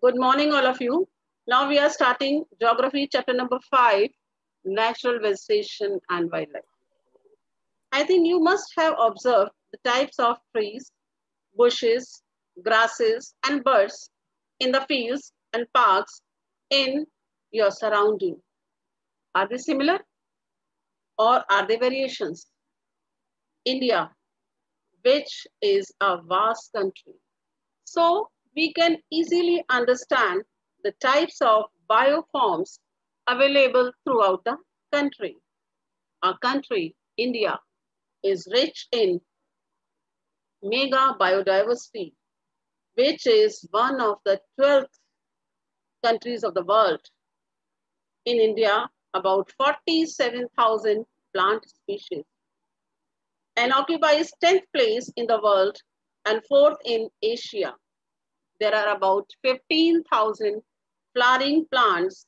Good morning, all of you. Now we are starting Geography chapter number 5, Natural Vegetation and Wildlife. I think you must have observed the types of trees, bushes, grasses, and birds in the fields and parks in your surrounding. Are they similar or are they variations? India, which is a vast country. So we can easily understand the types of bioforms available throughout the country. Our country, India, is rich in mega biodiversity, which is one of the 12th countries of the world. In India, about 47,000 plant species and occupies 10th place in the world and 4th in Asia. There are about 15,000 flowering plants,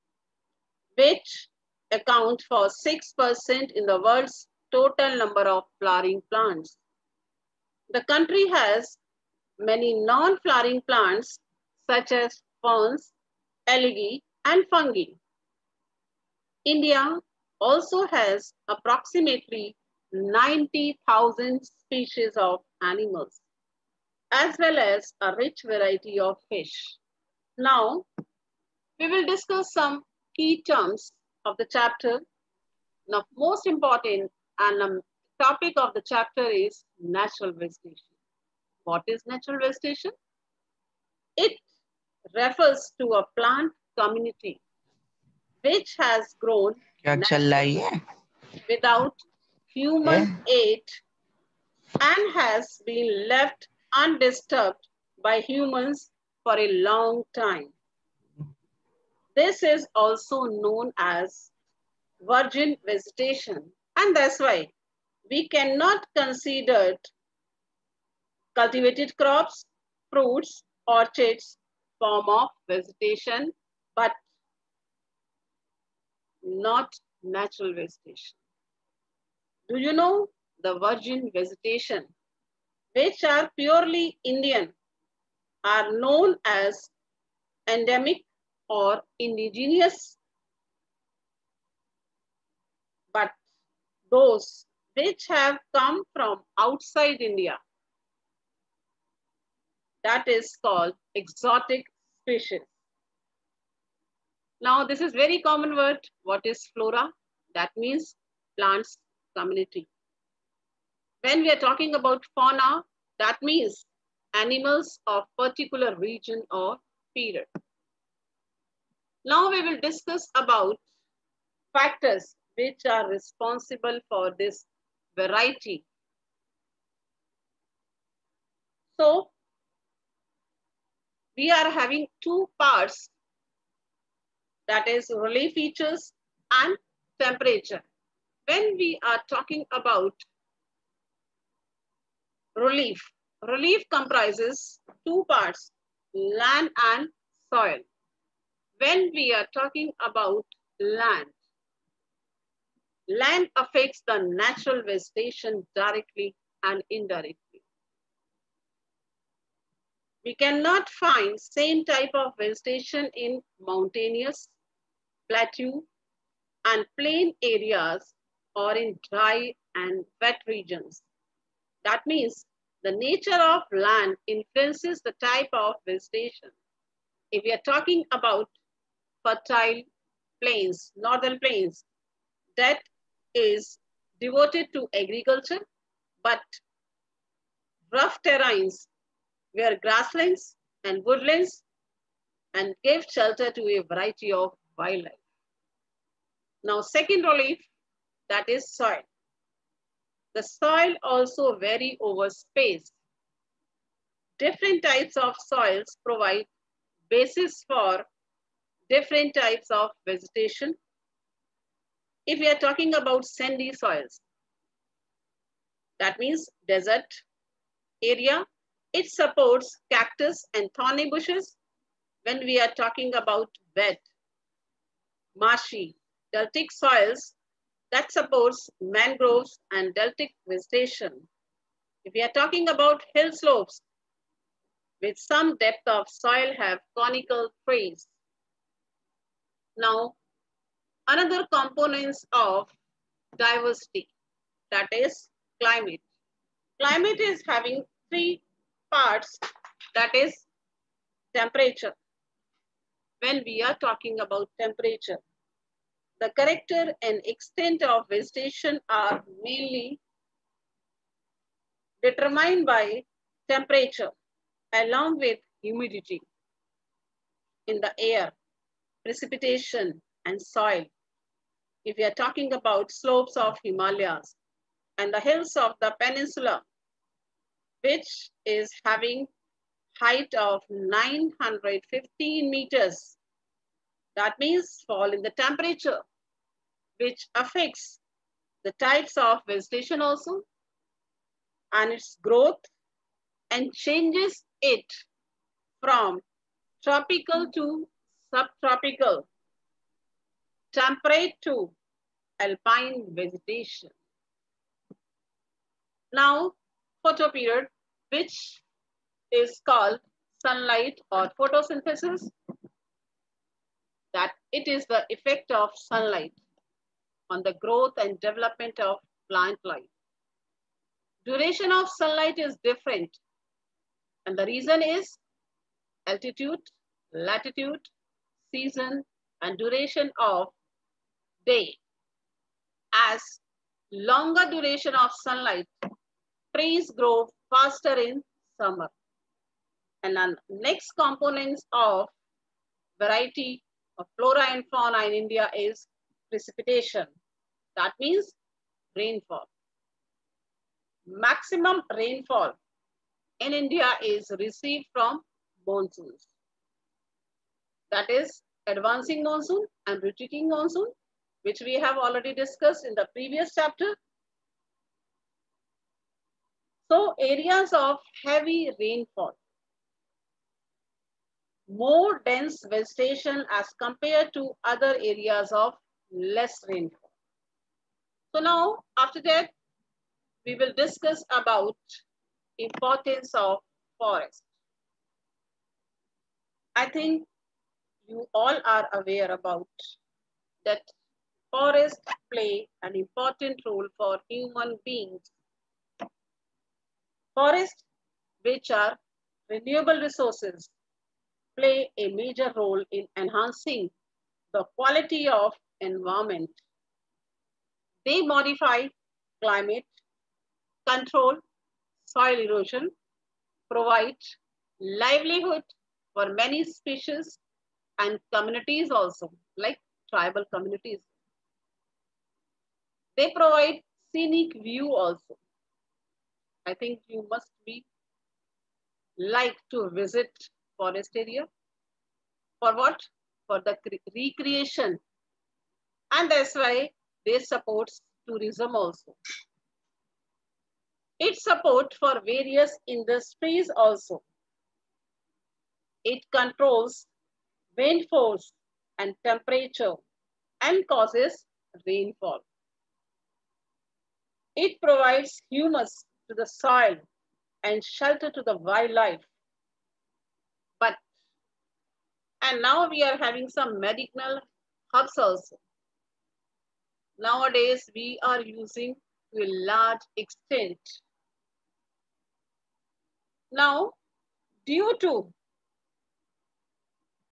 which account for 6% in the world's total number of flowering plants. The country has many non-flowering plants such as ferns, algae, and fungi. India also has approximately 90,000 species of animals, as well as a rich variety of fish. Now, we will discuss some key terms of the chapter. Now, most important and topic of the chapter is natural vegetation. What is natural vegetation? It refers to a plant community which has grown क्या चल रहा है without human aid and has been left undisturbed by humans for a long time. This is also known as virgin vegetation, and that's why we cannot consider cultivated crops, fruits, orchards form of vegetation, but not natural vegetation. Do you know the virgin vegetation, which are purely Indian, are known as endemic or indigenous, but those which have come from outside India, that is called exotic species. Now, this is very common word. What is flora? That means plants community. When we are talking about fauna, that means animals of particular region or period. Now we will discuss about factors which are responsible for this variety. So we are having two parts, that is relief features and temperature. When we are talking about relief, relief comprises two parts, land and soil. When we are talking about land, land affects the natural vegetation directly and indirectly. We cannot find same type of vegetation in mountainous, plateau, and plain areas or in dry and wet regions. That means the nature of land influences the type of vegetation. If we are talking about fertile plains, northern plains, that is devoted to agriculture, but rough terrains where grasslands and woodlands and give shelter to a variety of wildlife. Now, second relief, that is soil. The soil also vary over space. Different types of soils provide basis for different types of vegetation. If we are talking about sandy soils, that means desert area, it supports cactus and thorny bushes. When we are talking about wet, marshy, deltic soils, that supports mangroves and deltic vegetation. If we are talking about hill slopes, with some depth of soil have conical trees. Now, another components of diversity, that is climate. Climate is having three parts, that is temperature. When we are talking about temperature, the character and extent of vegetation are mainly determined by temperature along with humidity in the air, precipitation, and soil. If we are talking about slopes of Himalayas and the hills of the peninsula, which is having height of 915 meters, that means fall in the temperature, which affects the types of vegetation also and its growth and changes it from tropical to subtropical, temperate to alpine vegetation. Now, photoperiod, which is called sunlight or photosynthesis, that it is the effect of sunlight on the growth and development of plant life. Duration of sunlight is different, and the reason is altitude, latitude, season, and duration of day. As longer duration of sunlight, trees grow faster in summer. And then next components of variety of flora and fauna in India is precipitation. That means rainfall. Maximum rainfall in India is received from monsoons. That is advancing monsoon and retreating monsoon, which we have already discussed in the previous chapter. So areas of heavy rainfall, more dense vegetation as compared to other areas of less rainfall. So now after that, we will discuss about importance of forest. I think you all are aware about that forests play an important role for human beings. Forests, which are renewable resources, play a major role in enhancing the quality of environment. They modify climate, control soil erosion, provide livelihood for many species and communities also, like tribal communities. They provide scenic view also. I think you must be like to visit forest area. For what? For the recreation. And that's why they support tourism also. It support for various industries also. It controls wind force and temperature and causes rainfall. It provides humus to the soil and shelter to the wildlife. And now we are having some medicinal herbs also. Nowadays, we are using to a large extent. Now, due to